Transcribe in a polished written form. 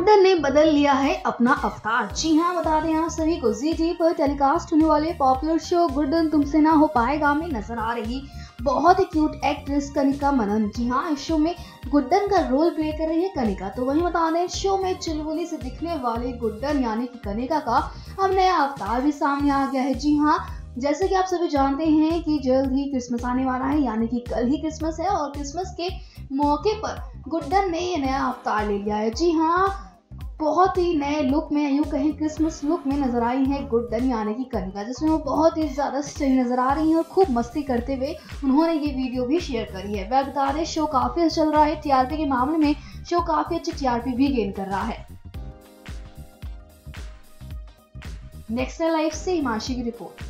गुड्डन ने बदल लिया है अपना अवतार। जी हाँ, बता दें आप सभी को, जी पर टेलीकास्ट होने वाले पॉपुलर शो गुड्डन तुमसे ना हो पाएगा में नजर आ रही बहुत ही क्यूट एक्ट्रेस कनिका मनन। जी हाँ, इस शो में गुड्डन का रोल प्ले कर रही है कनिका। तो वहीं बता दें, शो में चुलबुली से दिखने वाले गुड्डन यानी कि कनिका का अब नया अवतार भी सामने आ गया है। जी हाँ, जैसे कि आप सभी जानते हैं कि जल्द ही क्रिसमस आने वाला है, यानी कि कल ही क्रिसमस है और क्रिसमस के मौके पर गुड्डन ने ये नया अवतार ले लिया है। जी हाँ, बहुत ही नए लुक में, यूं कहें क्रिसमस लुक में नजर आई है गुड्डन यानी कि कनिका, जिसमें वो बहुत ही ज्यादा सही नजर आ रही हैं और खूब मस्ती करते हुए उन्होंने ये वीडियो भी शेयर करी है। वह बता दें, शो काफी अच्छा चल रहा है। टीआरपी के मामले में शो काफी अच्छी टीआरपी भी गेन कर रहा है। नेक्स्ट लाइफ से हिमांशी की रिपोर्ट।